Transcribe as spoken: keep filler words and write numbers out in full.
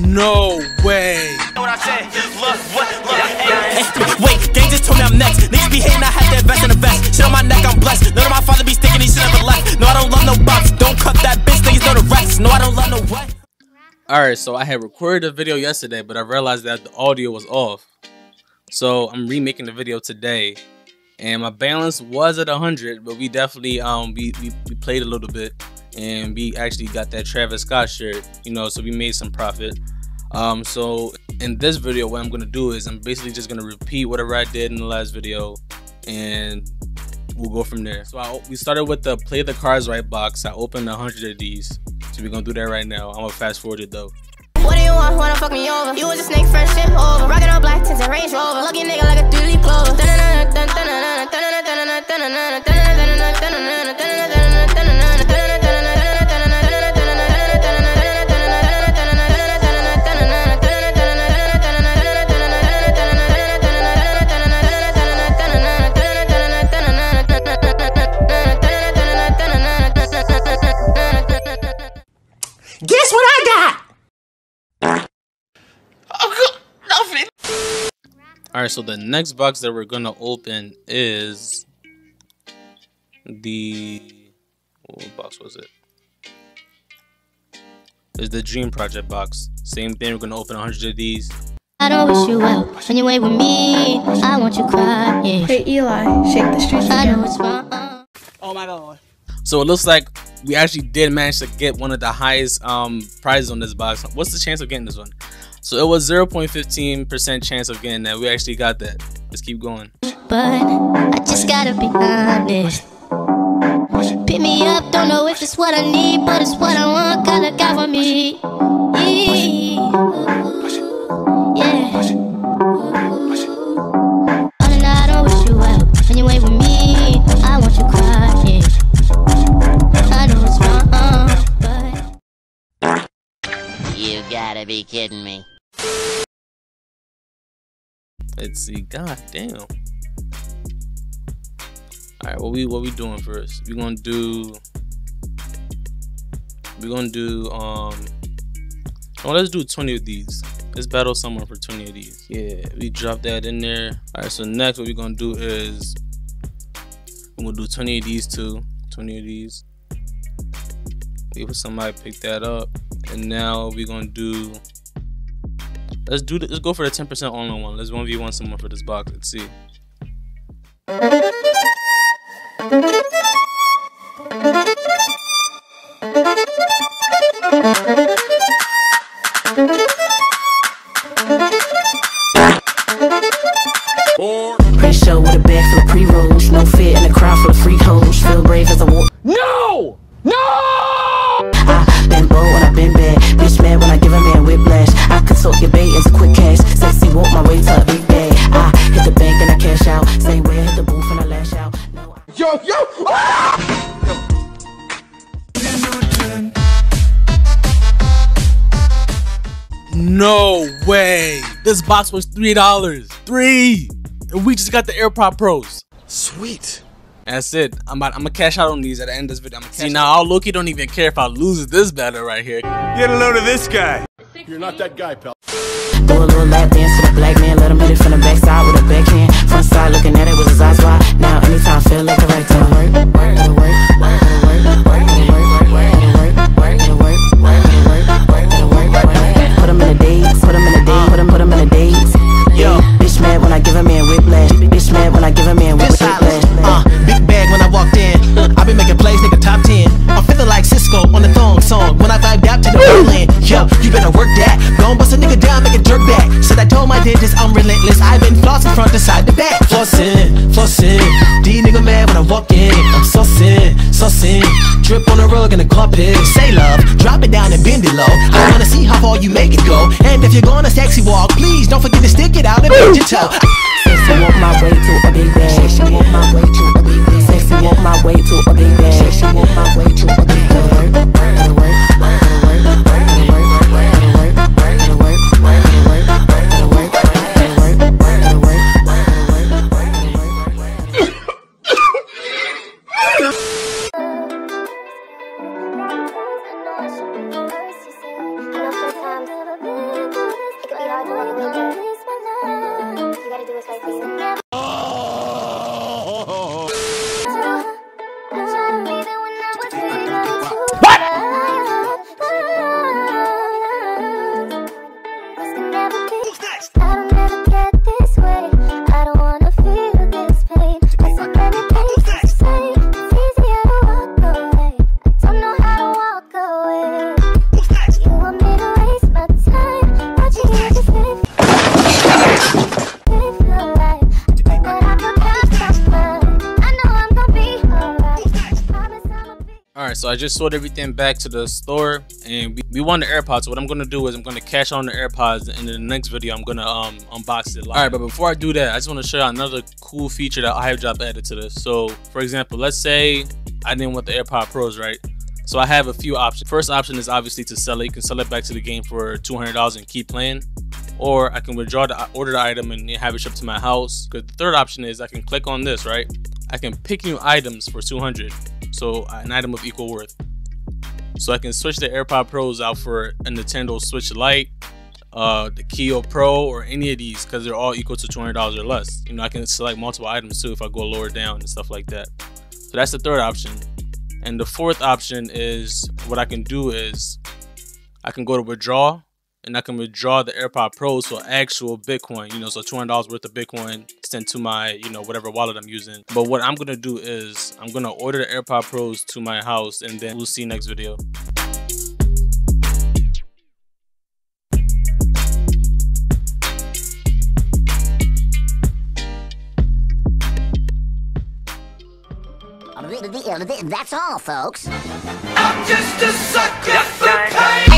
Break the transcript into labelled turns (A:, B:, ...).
A: No way.
B: What I said, look, what, look, hey, wait, gang just told me I'm next. Niggas be hating, I have that vest in the vest. Shit on my neck, I'm blessed. None of my father be sticking, he shit never left. No, I don't love no box. Don't cut that bitch, niggas know the rest. No, I don't love no what.
A: Alright, so I had recorded a video yesterday, but I realized that the audio was off. So I'm remaking the video today. And my balance was at one hundred, but we definitely, um, we, we, we played a little bit. And we actually got that Travis Scott shirt, you know, so we made some profit. Um, so in this video, what I'm gonna do is I'm basically just gonna repeat whatever I did in the last video, and we'll go from there. So I, we started with the play the cards right box. I opened a hundred of these, so we're gonna do that right now. I'm gonna fast forward it though.
C: What do you want? Wanna fuck me over? You was a snake, fresh shit over. Rockin' all black tints and Range Rover. Lucky nigga like a three-leaf clover.
B: guess what I got? Nothing.
A: Alright, so the next box that we're gonna open is the what box was it? It's the Dream Project box. Same thing, we're gonna open a hundred of these.
C: I don't wish you well. When you ain't with me, I want you crying.
D: Hey Eli, shake the streets again.
C: I know it's fun.
B: Oh my god.
A: So it looks like we actually did manage to get one of the highest um prizes on this box. What's the chance of getting this one? So it was zero point one five percent chance of getting that. We actually got that. Let's keep going.
C: But I just gotta be honest. Pick me up, don't know if it's what I need, but it's what I want, gotta got for me. Yeah. All in all, I don't wish you well. When you ain't with me, I want you crying. I know it's wrong, but
E: you gotta be kidding me.
A: Let's see. God damn. All right, what we what we doing first? We gonna do. We gonna do. Um. Oh, let's do twenty of these. Let's battle someone for twenty of these. Yeah, we drop that in there. All right. So next, what we gonna do is we're gonna do twenty of these too. twenty of these. Wait for somebody to pick that up, and now we gonna do. Let's do. Let's go for the ten percent all-in one. Let's one v one someone for this box. Let's see.
F: Pre-show with a bag full of pre-rolls, no fit in a crowd full of freak hoes. Feel brave as I walk.
B: No! No!
F: I been bold when I been bad. Bitch mad when I give a man whiplash. I consult your bait as a quick cash. Sexy walk my way to a big bag. I hit the bank and I cash out. Same way I hit the booth and I lash out. No, I
B: Yo, yo! Ah!
A: No way! This box was three dollars. Three! And we just got the AirPod Pros.
B: Sweet.
A: That's it. I'm about, I'm gonna cash out on these at the end of this video. I'm gonna see now. I'll low-key don't even care if I lose this battle right here.
B: Get a load of this guy.
G: You're not that guy, pal.
F: throw a little lap dance to the black man. Let him hit it from the backside with a backhand. Front side looking at it with his eyes wide. Now anytime I feel like the right time. Work, work, work, work, work, work, work, work, work. Put him in the days, put him in the days, put him, put him in the days. Yo, bitch mad when I give a man whiplash. Bitch mad when I give a man whiplash.
B: Uh, big bag when I walked in. I been making plays, nigga, top ten. I'm feeling like Cisco on the thong song. When I vibe out to the Berlin. Yo, you better work that. Gon' bust a nigga down, make a jerk back. Said I told my dentist I'm relentless. I been flossing front to side to back. Flossin', flossin'. D nigga mad when I walk in. I'm saucin', saucin'. Drip on the rug in the carpet. Say love, drop it down and bend it low. I wanna see how far you make it go. And if you're gonna sexy walk, please don't forget to stick it out and bend your toe.
F: Sexy walk my way to a big bag. Sexy walk my way to a big bag. Sexy walk my way to a big bag. Sexy walk my way to a big bag.
C: I know sometimes
A: so I just sold everything back to the store, and we, we won the AirPods. So what I'm gonna do is I'm gonna cash on the AirPods, and in the next video I'm gonna um unbox it live. All right, but before I do that, I just want to show you another cool feature that Hypedrop added to this. So for example, let's say I didn't want the AirPod Pros, right? So I have a few options. First option is obviously to sell it. You can sell it back to the game for two hundred dollars and keep playing. Or I can withdraw the order the item and have it shipped to my house. Because the third option is I can click on this, right? I can pick new items for two hundred dollars. So an item of equal worth. So I can switch the AirPod Pros out for a Nintendo Switch Lite, uh, the Keo Pro, or any of these, because they're all equal to two hundred dollars or less. You know, I can select multiple items too if I go lower down and stuff like that. So that's the third option. And the fourth option is what I can do is I can go to withdraw, and I can withdraw the AirPod Pros for actual Bitcoin, you know, so two hundred dollars worth of Bitcoin sent to my, you know, whatever wallet I'm using. But what I'm gonna do is I'm gonna order the AirPod Pros to my house, and then we'll see next video.
E: That's all, folks.
G: I'm just a sucker for pain.